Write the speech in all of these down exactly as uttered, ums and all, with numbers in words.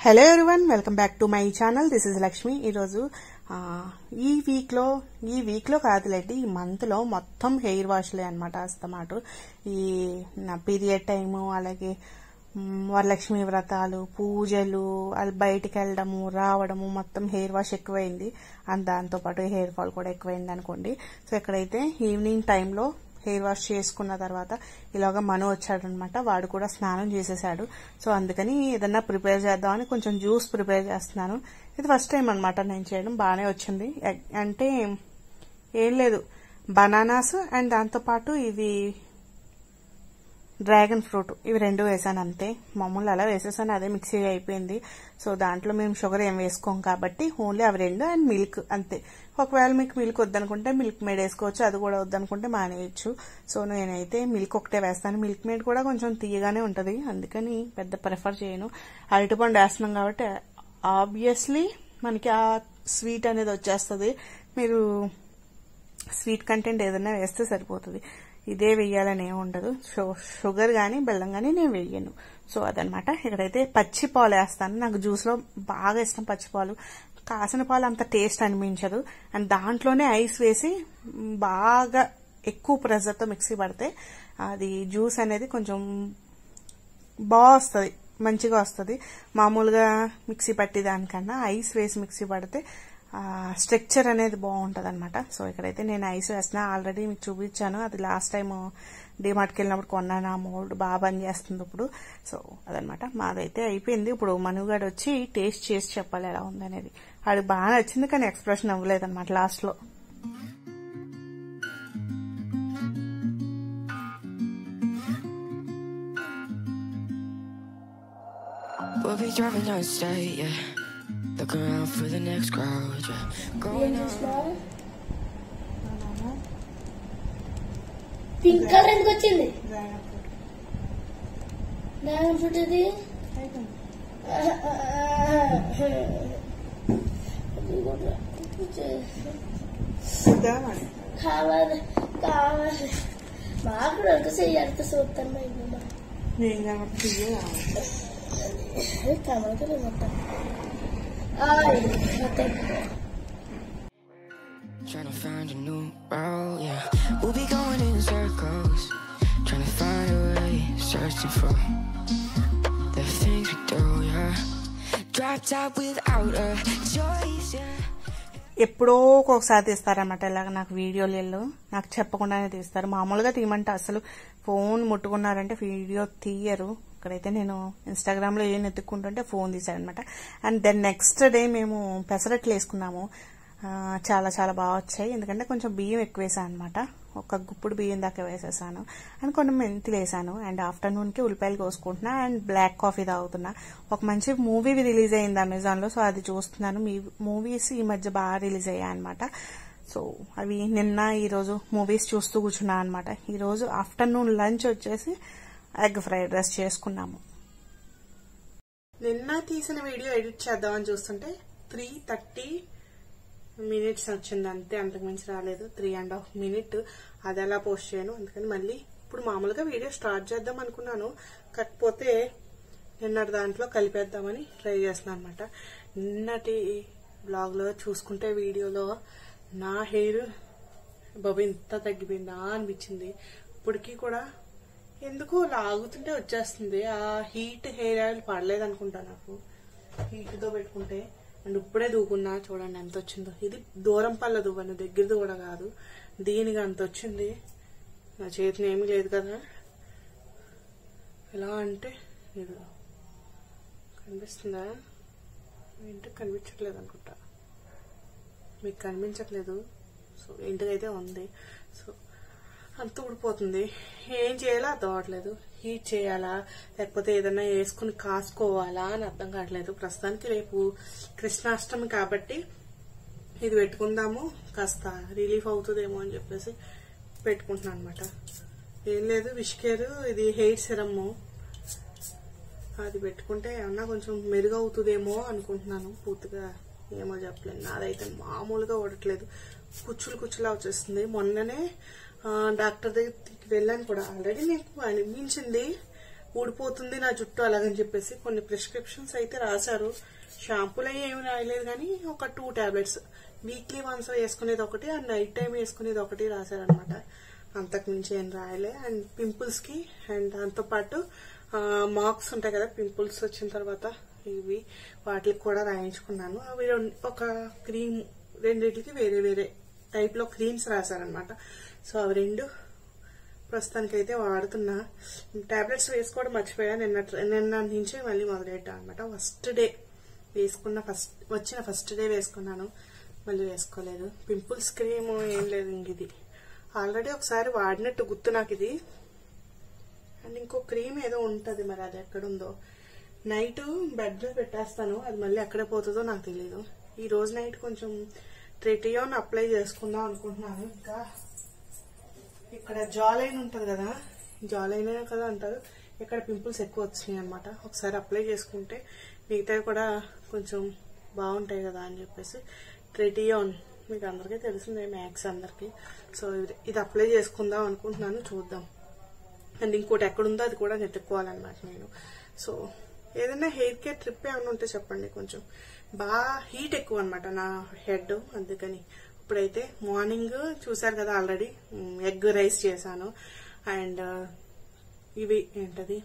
Hello everyone, welcome back to my channel. This is Lakshmi. ఈరోజు ఈ వీక్లో ఈ వీక్లో కాదులేండి, ఈ మంత్లో మొత్తం హెయిర్ వాష్లే అనమాట. అస్తమాట ఈ నా పీరియడ్ టైము, అలాగే వరలక్ష్మి వ్రతాలు, పూజలు, అది బయటికి వెళ్ళడము రావడము, మొత్తం హెయిర్ వాష్ ఎక్కువైంది. అండ్ దాంతోపాటు హెయిర్ ఫాల్ కూడా ఎక్కువైంది అనుకోండి. సో ఎక్కడైతే ఈవినింగ్ టైంలో హెయిర్ వాష్ చేసుకున్న తర్వాత ఇలాగా మనో వచ్చాడనమాట. వాడు కూడా స్నానం చేసేసాడు. సో అందుకని ఏదన్నా ప్రిపేర్ చేద్దామని కొంచెం జ్యూస్ ప్రిపేర్ చేస్తున్నాను. ఇది ఫస్ట్ టైం అనమాట నేను చేయడం. బాగానే వచ్చింది. అంటే ఏం లేదు, బనానాస్ అండ్ దాంతోపాటు ఇవి డ్రాగన్ ఫ్రూట్, ఇవి రెండు వేసాను అంతే. మామూలు అలా వేసేసాను, అదే మిక్సీ అయిపోయింది. సో దాంట్లో మేము షుగర్ ఏం వేసుకోం కాబట్టి ఓన్లీ అవి రెండు అండ్ మిల్క్ అంతే. ఒకవేళ మీకు మిల్క్ వద్దనుకుంటే మిల్క్ మేడ్ వేసుకోవచ్చు, అది కూడా వద్దనుకుంటే మానేయచ్చు. సో నేనైతే మిల్క్ ఒకటే వేస్తాను. మిల్క్ మేడ్ కూడా కొంచెం తీయగానే ఉంటుంది, అందుకని పెద్ద ప్రిఫర్ చేయను. అరటిపండు వేస్తున్నాం కాబట్టి ఆబ్వియస్లీ మనకి ఆ స్వీట్ అనేది వచ్చేస్తుంది. మీరు స్వీట్ కంటెంట్ ఏదైనా వేస్తే సరిపోతుంది. ఇదే వెయ్యాలని ఏమి ఉండదు. షుగర్ కానీ బెల్లం కానీ నేను వెయ్యను. సో అదనమాట. ఇక్కడైతే పచ్చి పాలు వేస్తాను. నాకు జ్యూస్లో బాగా ఇష్టం పచ్చి పాలు. కాసిన పాలు అంత టేస్ట్ అనిపించదు. అండ్ దాంట్లోనే ఐస్ వేసి బాగా ఎక్కువ ప్రెషర్తో మిక్సీ పడితే అది జ్యూస్ అనేది కొంచెం బాగా వస్తుంది, మంచిగా వస్తుంది. మామూలుగా మిక్సీ పట్టి దానికన్నా ఐస్ వేసి మిక్సీ పడితే స్ట్రక్చర్ అనేది బాగుంటుంది అనమాట. సో ఇక్కడైతే నేను ఐస్ వేసిన ఆల్రెడీ మీకు చూపించాను. అది లాస్ట్ టైం డిమార్ట్కి వెళ్ళినప్పుడు కొన్నాను. ఆ మోల్డ్ బాగా పని చేస్తుంది ఇప్పుడు. సో అదనమాట. మాదైతే అయిపోయింది. ఇప్పుడు మనుగాడు వచ్చి టేస్ట్ చేసి చెప్పాలి ఎలా ఉందనేది. అది బాగా నచ్చింది, కానీ ఎక్స్ప్రెషన్ అవ్వలేదన్నమాట లాస్ట్ లో. Look around for the next crowd, yeah. Going on. Pink color ఎందుకు వచ్చింది? డ్రాగన్ ఫ్రూట్ ఇది కావాలి కావాలి మాకు కూడా ఒక చెయ్యాలి చూస్తాను. కావాలి మొత్తం Trying to find a new route, yeah. We'll be going in circles, trying to find a way, searching for the things we do, yeah. Dropped out without a choice, yeah. ఎప్పుడో ఒక్కొక్కసారి తీస్తారన్నమాట ఇలాగ నాకు వీడియోలలో. నాకు చెప్పకుండానే తీస్తారు. మామూలుగా తీయమంటే అసలు ఫోన్ ముట్టుకున్నారంటే వీడియో తీయరు. ఇక్కడైతే నేను ఇన్స్టాగ్రామ్ లో ఏం ఎత్తుక్కుంటుంటే ఫోన్ తీశారనమాట. అండ్ దెన్ నెక్స్ట్ డే మేము పెసరట్లు వేసుకున్నాము. చాలా చాలా బాగా వచ్చాయి. ఎందుకంటే కొంచెం బియ్యం ఎక్కువ వేసాను అనమాట. ఒక గుప్పుడు బియ్యం దాకా వేసేసాను. అండ్ కొన్ని మెంతులు వేసాను. అండ్ ఆఫ్టర్నూన్ కి ఉల్లిపాయలు కోసుకుంటున్నా అండ్ బ్లాక్ కాఫీ తాగుతున్నా. ఒక మంచి మూవీ రిలీజ్ అయింది అమెజాన్ లో. సో అది చూస్తున్నాను. మీ మూవీస్ ఈ మధ్య బాగా రిలీజ్ అయ్యాయి అనమాట. సో అవి నిన్న ఈ రోజు మూవీస్ చూస్తూ కూర్చున్నా అనమాట. ఈ రోజు ఆఫ్టర్నూన్ లంచ్ వచ్చేసి ఎగ్ ఫ్రైడ్ రైస్ చేసుకున్నాము. నిన్న తీసిన వీడియో ఎడిట్ చేద్దామని చూస్తుంటే త్రీ థర్టీ మినిట్స్ వచ్చింది అంతే, అంతకు మించి రాలేదు. త్రీ అండ్ హాఫ్ మినిట్ అది ఎలా పోస్ట్ చేయను. అందుకని మళ్ళీ ఇప్పుడు మామూలుగా వీడియో స్టార్ట్ చేద్దాం అనుకున్నాను. కాకపోతే నిన్నటి దాంట్లో కలిపేద్దామని ట్రై చేస్తున్నాను అనమాట. నిన్నటి బ్లాగ్ లో చూసుకుంటే వీడియోలో నా హెయిర్ బాబు ఇంత తగ్గిపోయిందా అనిపించింది. ఇప్పటికీ కూడా ఎందుకో లాగుతుంటే వచ్చేస్తుంది. ఆ హీట్ హెయిర్ ఆయిల్ పడలేదు అనుకుంటా నాకు, హీట్ తో పెట్టుకుంటే. అండ్ ఇప్పుడే దూకున్నా చూడండి ఎంత వచ్చిందో. ఇది దూరం పల్ల దువ్వను, దగ్గరది కూడా కాదు. దీనికి అంత వచ్చింది. నా చేతిని ఏమీ లేదు కదా. ఎలా అంటే ఇది కనిపిస్తుందా? ఇంటికి కనిపించట్లేదు అనుకుంటా, మీకు కనిపించట్లేదు. సో ఇంటికైతే ఉంది. సో అంత ఊడిపోతుంది. ఏం చేయాలో అర్థం అవట్లేదు. హీట్ చేయాలా లేకపోతే ఏదైనా వేసుకుని కాసుకోవాలా అని అర్థం కావట్లేదు. ప్రస్తుతానికి రేపు కృష్ణాష్టమి కాబట్టి ఇది పెట్టుకుందాము, కాస్త రిలీఫ్ అవుతుందేమో అని చెప్పేసి పెట్టుకుంటున్నాను అనమాట. ఏం లేదు, విష్కేర్ ఇది హెయిర్ సిరమ్, అది పెట్టుకుంటే ఏమన్నా కొంచెం మెరుగు అవుతుందేమో అనుకుంటున్నాను. పూర్తిగా ఏమో చెప్పలేదు. నాదైతే మామూలుగా ఓడట్లేదు, కుచ్చులు కుచ్చులా వచ్చేస్తుంది. మొన్ననే డాక్టర్ దగ్గరికి వెళ్ళాను కూడా. ఆల్రెడీ మీకు అనిపించింది ఊడిపోతుంది నా జుట్టు అలాగని చెప్పేసి కొన్ని ప్రిస్క్రిప్షన్స్ అయితే రాశారు. షాంపూలు అయ్యి ఏమి రాయలేదు కానీ ఒక టూ టాబ్లెట్స్ వీక్లీ వన్స్ వేసుకునేది ఒకటి అండ్ నైట్ టైం వేసుకునేది ఒకటి రాశారనమాట. అంతకు మించి ఏం రాయలే. అండ్ పింపుల్స్ కి అండ్ దాంతో పాటు మార్క్స్ ఉంటాయి కదా పింపుల్స్ వచ్చిన తర్వాత ఇవి వాటికి కూడా రాయించుకున్నాను. అవి ఒక క్రీమ్ రెండింటికి వేరే వేరే టైప్ లో క్రీమ్స్ రాశారనమాట. సో అవి రెండు ప్రస్తుతానికైతే వాడుతున్నా. టాబ్లెట్స్ వేసుకోవడం మర్చిపోయా. నిన్న నిన్న నుంచి మళ్ళీ మొదలెట్టా అనమాట. ఫస్ట్ డే వేసుకున్న ఫస్ట్ వచ్చిన ఫస్ట్ డే వేసుకున్నాను, మళ్ళీ వేసుకోలేదు. పింపుల్స్ క్రీమ్ ఏం లేదు ఇంక ఇది ఆల్రెడీ ఒకసారి వాడినట్టు గుర్తు నాకు ఇది. అండ్ ఇంకో క్రీమ్ ఏదో ఉంటది, మరి అది ఎక్కడుందో. నైట్ బెడ్ లో పెట్టేస్తాను, అది మళ్ళీ ఎక్కడ పోతుందో నాకు తెలీదు. ఈ రోజు నైట్ కొంచెం ట్రిటియోన్ అప్లై చేసుకుందాం అనుకుంటున్నాను. ఇంకా ఇక్కడ జాలైన్ ఉంటది కదా, జాలైన్ కదా అంటారు, ఇక్కడ పింపుల్స్ ఎక్కువ వచ్చినాయి అనమాట. ఒకసారి అప్లై చేసుకుంటే మిగతావి కూడా కొంచెం బాగుంటాయి కదా అని చెప్పేసి ట్రిటియోన్ మీకు అందరికీ తెలిసిందే, మ్యాక్స్ అందరికి. సో ఇది అప్లై చేసుకుందాం అనుకుంటున్నాను, చూద్దాం. అండ్ ఇంకోటి ఎక్కడుందో అది కూడా వెతుక్కోవాలన్నమాట నేను. సో ఏదైనా హెయిర్ కేర్ ట్రిప్ ఏమైనా ఉంటే చెప్పండి. కొంచెం బాగా హీట్ ఎక్కువ అనమాట నా హెడ్, అందుకని. ఇప్పుడైతే మార్నింగ్ చూసారు కదా ఆల్రెడీ ఎగ్ రైస్ చేశాను. అండ్ ఇవి ఏంటది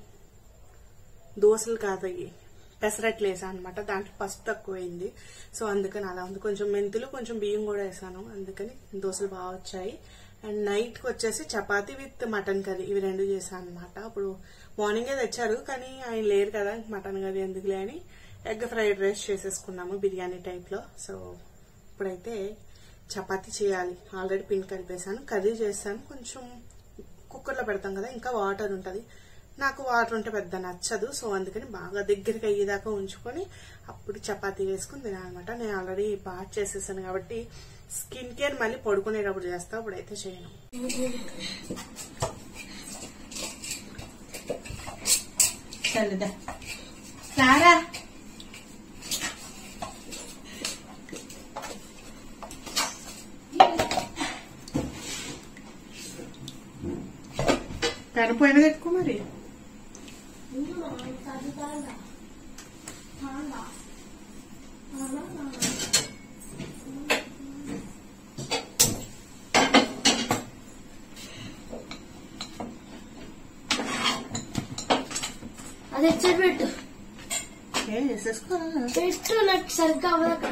దోశలు కాదు, ఇవి పెసరట్లు వేసాను అనమాట. దాంట్లో పసుపు తక్కువైంది, సో అందుకని అలా ఉంది. కొంచెం మెంతులు కొంచెం బియ్యం కూడా వేసాను, అందుకని దోశలు బాగా వచ్చాయి. అండ్ నైట్ కి వచ్చేసి చపాతీ విత్ మటన్ కర్రీ, ఇవి రెండు చేశాను అనమాట. అప్పుడు మార్నింగే తెచ్చారు కానీ ఆయన లేరు కదా, మటన్ కర్రీ ఎందుకులే అని ఎగ్ ఫ్రైడ్ రైస్ చేసేసుకున్నాము బిర్యానీ టైప్ లో. సో ఇప్పుడైతే చపాతీ చేయాలి. ఆల్రెడీ పిండి కలిపేసాను, కర్రీ చేస్తాను. కొంచెం కుక్కర్ లో పెడతాం కదా, ఇంకా వాటర్ ఉంటది. నాకు వాటర్ ఉంటే పెద్ద నచ్చదు, సో అందుకని బాగా దగ్గరికి అయ్యేదాకా ఉంచుకొని అప్పుడు చపాతీ వేసుకుని తినాలన్నమాట. నేను ఆల్రెడీ బాగా చేసేసాను కాబట్టి స్కిన్ కేర్ మళ్ళీ పడుకునేటప్పుడు చేస్తా, ఇప్పుడైతే చేయను. చల్లుదా సారా కనిపోయిన పెట్టుకో మరి. అది ఎచ్చటి పెట్టు వేసేసుకోవాలా పెట్టు, నాకు సరిగ్గా అవ్వక.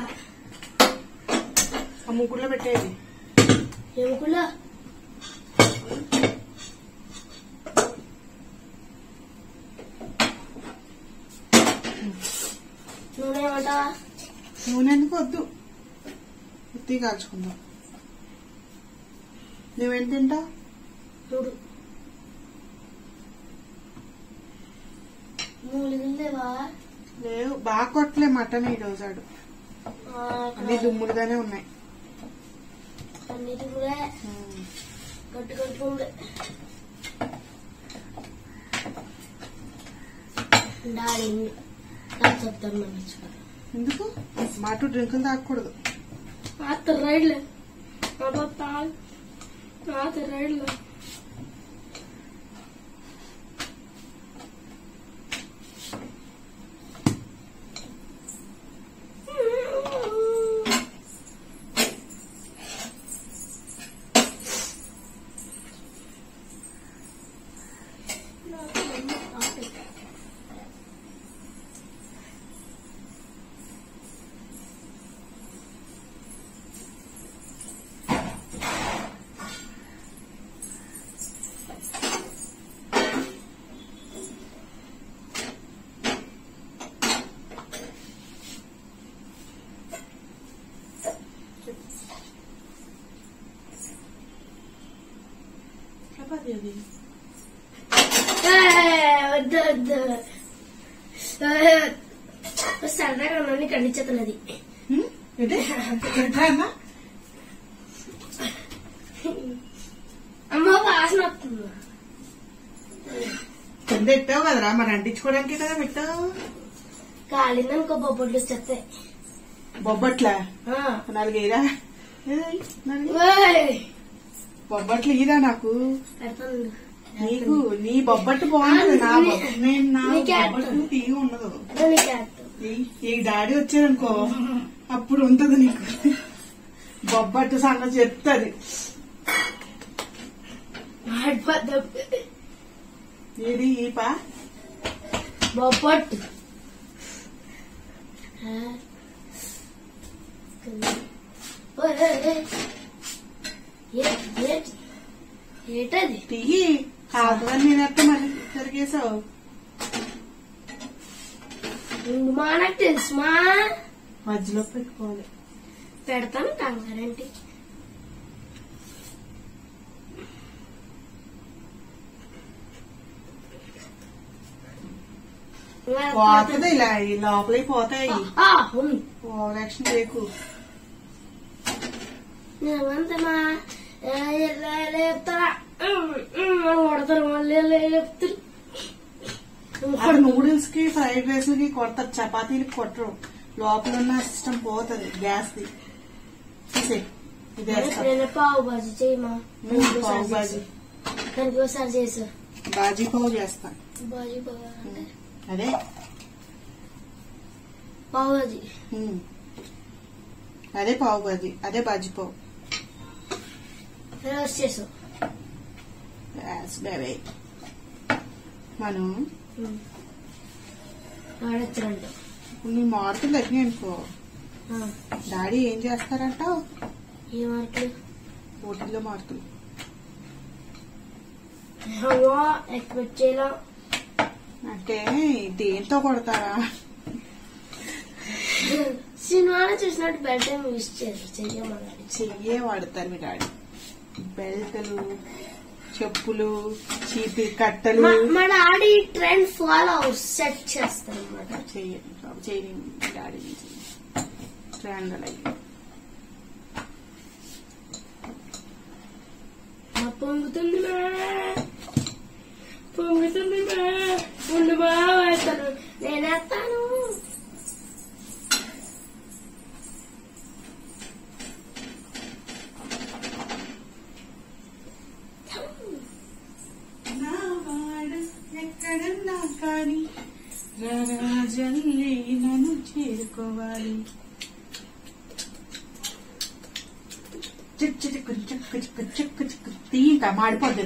ఆ ముగ్గురులో పెట్టేది ఎముకలా నూనె ఏమంటావా? నూనె ఎందుకు వద్దు, ఉత్తి కాల్చుకుందాం. నువ్వేం తింటావు? మూడు మూలిగుందేవా? లేవు, బాగా కొట్టలే మటన్ ఈ రోజాడు, అన్ని దుమ్ములుగానే ఉన్నాయి. అన్నిటి కూడా గట్టి కట్టుకుండే డాడీ చెప్తాను. ఎందుకు మాటు డ్రింకులు తాగకూడదు? రైడ్లే రైడ్లే వద్దు వద్దు సరదాగా నన్ను ఖండించుతున్నది. అమ్మ వాసన వస్తుంది. కింద ఎట్టావు కదరా, మరి అంటించుకోవడానికి కదా పెట్టావు. కాలిందనుకో బొబ్బట్లు వచ్చేస్తాయి. బొబ్బట్లా నాలుగేరా? బొబ్బట్లు ఇరా నాకు. నీకు నీ బొబ్బట్టు బాగుంటది, నా బొబ్బ- నేను నా బొబ్బట్టు తీగి ఉండదు. ఈ డాడీ వచ్చారనుకో అప్పుడు ఉంటది నీకు బొబ్బట్టు సంగతి చెప్తాది. ఏది ఈపా బొబ్బట్టు ఏటది తీయి కాదని నేనెత్త మళ్ళీ సరిగేసావు. మా నాకు తెలుసు మా మధ్యలో పెట్టుకోవాలి. పెడతాను కంగారంటే పోతుంది ఇలా ఈ లోపలికి పోతాయి. ఓవర్ యాక్షన్ చేయకు. నేనంతమా లేపుతారా కొడతారు మళ్ళీ లేపుతారు. అక్కడ నూడిల్స్ కి ఫ్రైడ్ రైస్ కి కొడతారు, చపాతీలకి కొట్టరు. లోపల ఉన్న సిస్టమ్ పోతుంది గ్యాస్ ది. నేను పావు బాజీ చేయమా పావు బాజీ దానికి ఒకసారి చేసా బాజీ పావు చేస్తా. బాజీ పావు అంటే అదే పావు బాజీ, అదే పావు బాజీ, అదే బాజీ పావు చేసావు. మనం ఆడొచ్చారంట నీ మార్కులు తగ్గినాయి అనుకో డాడీ ఏం చేస్తారంటావు? ఏ మార్కులు? పోటీల్లో మార్కులు ఎక్స్పెక్ట్ చేయలే. అంటే దేంతో కొడతారా? సినిమాలో చూసినట్టు బెల్ట్ ఏమి యూజ్ చేయాలి చెయ్యమన్నాడు. చెయ్యే వాడతారు మీ డాడీ. బెల్టులు, చెప్పులు, చీటి కట్టలు. మా డాడీ ట్రెండ్ ఫాలో సెట్ చేస్తారు అనమాట. చెయ్యండి చెయ్యండి డాడీ ట్రెండ్ అలా. పొంగుతుంది పొంగుతుంది ఉండు బా వేస్తాను నేనేస్తాను. ఎక్కడన్నా కానీ రాజల్లి నన్ను చేరుకోవాలి. చిక్కు చిక్కు చిక్కు చిక్కు చిక్కు చిక్కు తీయక మాడిపోద్ది.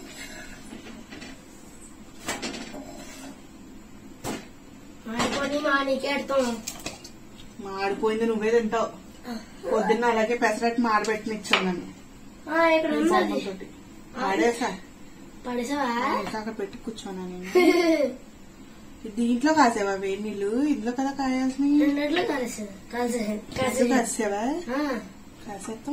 మాడిపోయి మా నీకెడతాం. మాడిపోయింది నువ్వే తింటావు. పొద్దున్న అలాగే పెసరట్టు మాడబెట్టినిచ్చావు నన్ను. ఇక్కడ ఉంది ఆడేసా పడేసావా? అక్కడ పెట్టి కూర్చోనా నేను. దీంట్లో కాసేవా వేడి నీళ్ళు? ఇంట్లో కదా కాయాల్సినవి. రెండిట్లో కలిసావా? కాసేవా? కాసేస్తాం.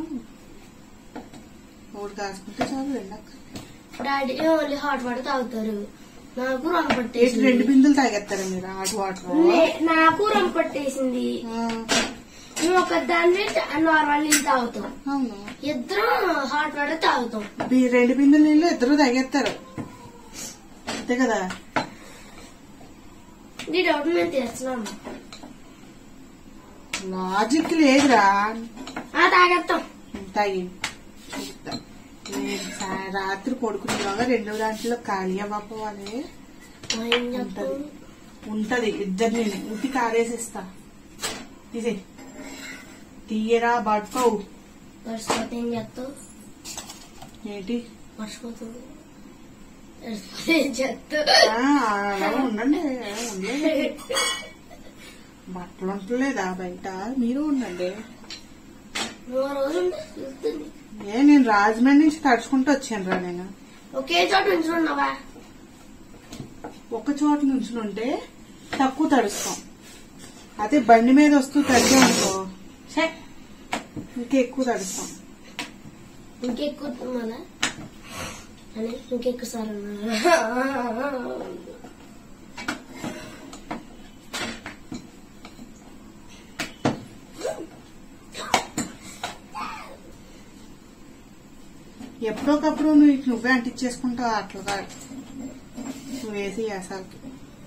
మూడు కాసుకుంటే చాలు. రెండక్క డాడీ ఓన్లీ హాట్ వాటర్ తాగుతారు. నాకు రొమ్మ పట్టేసింది. రెండు బిందులు తాగేస్తారా మీరు హాట్ వాటర్? నాకు రొమ్మ పట్టేసింది. మేము ఒక దాన్ని నార్మల్ నీళ్ళు తాగుతాం. అవును, ఇద్దరం హాట్ వాటర్ తాగుతాం. రెండు బిందుల నీళ్ళు ఇద్దరు తాగేస్తారు అంతే కదా? నీ డౌట్ మేము తీస్తున్నాము. లాజిక్ లేదురా. తాగేస్తాం. తాగి రాత్రి పడుకునేలాగా రెండో దాంట్లో ఖాళీ అవ్వకపోవాలి ఉంటది. ఇద్దరు నేను ఉత్తి కారేసిస్తా. తీసే తీయరా పట్టుకోవు. వర్షపోతే ఏం చేస్తావు? ఏంటి వర్షపోతుంది ఏం చేస్తావు? అలా ఉండండి. బట్టలు ఉంటలేదా బయట? మీరు ఉండండి. రోజు ఏ నేను రాజమండ్రి నుంచి తడుచుకుంటూ వచ్చాను రా. నేను ఒకే చోట నుంచున్నావా? ఒక చోట నుంచి ఉంటే తక్కువ తడుస్తాం. అదే బండి మీద వస్తూ తడిగా అనుకో ఇంకా ఎక్కువ తడుస్తాం. ఇంకెక్కువ మళ్ళా అని ఇంకెక్కువ సార్ ఎప్పుడోకప్పుడు నువ్వు నువ్వే అంటించేసుకుంటావు. అట్లా కాదు నువ్వు వేసి వేసాలకి.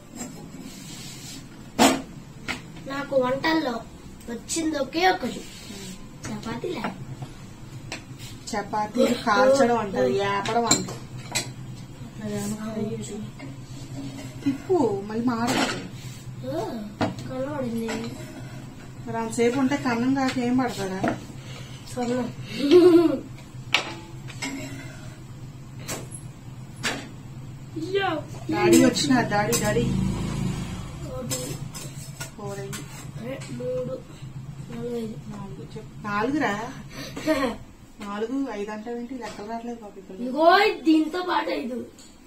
నాకు వంటల్లో వచ్చింది ఒకే ఒకటి చపాతీలే. చపాతీ కాల్చడం అంటది, ఏపడం అంటారు. తిప్పు మళ్ళీ మారదు. కనబడింది మరి అంతసేపు ఉంటే కన్నం కాక ఏం పడతాడా? స్వర్ణం. డాడీ వచ్చిన డాడీ డాడీ ఒకటి ఫోర్ అయ్యి మూడు నాలుగైదు నాలుగు చెప్పు. నాలుగురా? నాలుగు ఐదు అంటావేంటి? లెక్కలు రావట్లేదు బాబు. ఇగో దీంతో పాటు ఐదు.